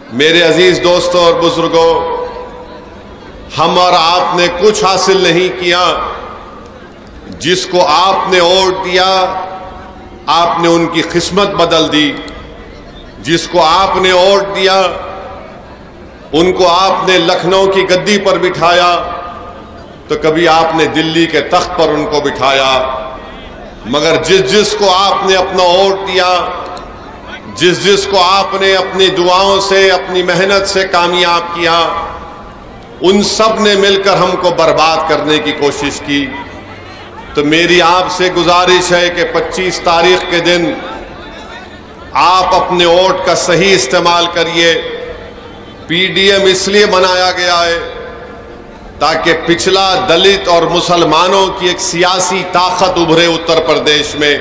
میرے عزیز دوستوں اور بزرگوں، ہم اور آپ نے کچھ حاصل نہیں کیا۔ جس کو آپ نے ووٹ دیا آپ نے ان کی قسمت بدل دی۔ جس کو آپ نے ووٹ دیا ان کو آپ نے لکھنؤ کی گدی پر بٹھایا تو کبھی آپ نے دلی کے تخت پر ان کو بٹھایا، مگر جس کو آپ نے اپنا ووٹ دیا، جس کو آپ نے اپنی دعاؤں سے اپنی محنت سے کامیاب کیا، ان سب نے مل کر ہم کو برباد کرنے کی کوشش کی۔ تو میری آپ سے گزارش ہے کہ 25 تاریخ کے دن آپ اپنے ووٹ کا صحیح استعمال کریے۔ پی ڈی ایم اس لیے بنایا گیا ہے تاکہ پچھلا دلت اور مسلمانوں کی ایک سیاسی طاقت ابھرے اتر پردیش میں۔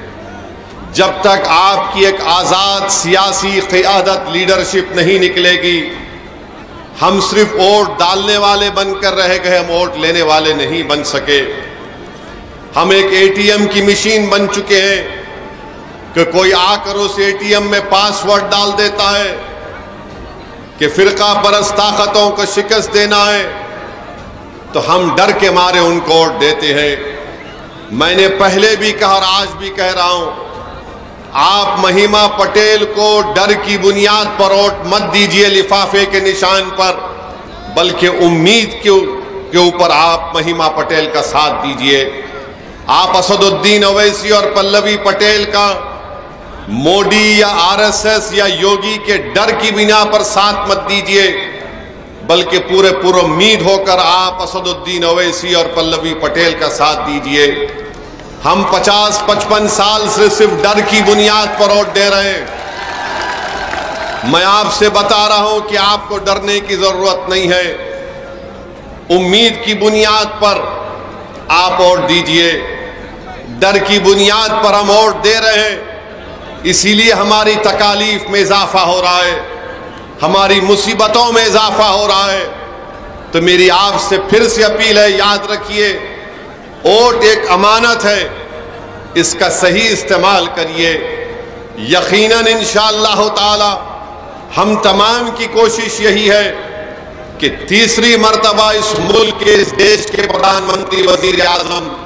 جب تک آپ کی ایک آزاد سیاسی قیادت لیڈرشپ نہیں نکلے گی، ہم صرف ووٹ ڈالنے والے بن کر رہ گئے، ہم ووٹ لینے والے نہیں بن سکے۔ ہم ایک اے ٹی ایم کی مشین بن چکے ہیں کہ کوئی آ کر اس اے ٹی ایم میں پاس ورڈ ڈال دیتا ہے کہ فرقہ پرست طاقتوں کو شکست دینا ہے، تو ہم ڈر کے مارے ان کو ووٹ دیتے ہیں۔ میں نے پہلے بھی کہا اور آج بھی کہہ رہا ہوں، آپ مہیما پٹیل کو ڈر کی بنیاد پر ووٹ مت دیجئے لفافے کے نشان پر، بلکہ امید کے اوپر آپ مہیما پٹیل کا ساتھ دیجئے۔ آپ اسد الدین اویسی اور پلوی پٹیل کا موڈی یا آر ایس ایس یا یوگی کے ڈر کی بنا پر ساتھ مت دیجئے، بلکہ پورے امید ہو کر آپ اسد الدین اویسی اور پلوی پٹیل کا ساتھ دیجئے۔ ہم 50-55 سال سے صرف ڈر کی بنیاد پر ووٹ دے رہے ہیں۔ میں آپ سے بتا رہا ہوں کہ آپ کو ڈرنے کی ضرورت نہیں ہے، امید کی بنیاد پر آپ ووٹ دیجئے۔ ڈر کی بنیاد پر ہم ووٹ دے رہے ہیں، اسی لیے ہماری تکالیف میں اضافہ ہو رہا ہے، ہماری مصیبتوں میں اضافہ ہو رہا ہے۔ تو میری آپ سے پھر سے اپیل ہے، یاد رکھیے ووٹ ایک امانت ہے، اس کا صحیح استعمال کریے۔ یقیناً انشاءاللہ تعالی ہم تمام کی کوشش یہی ہے کہ تیسری مرتبہ اس ملک کے اس دیش کے پردھان منتری وزیر اعظم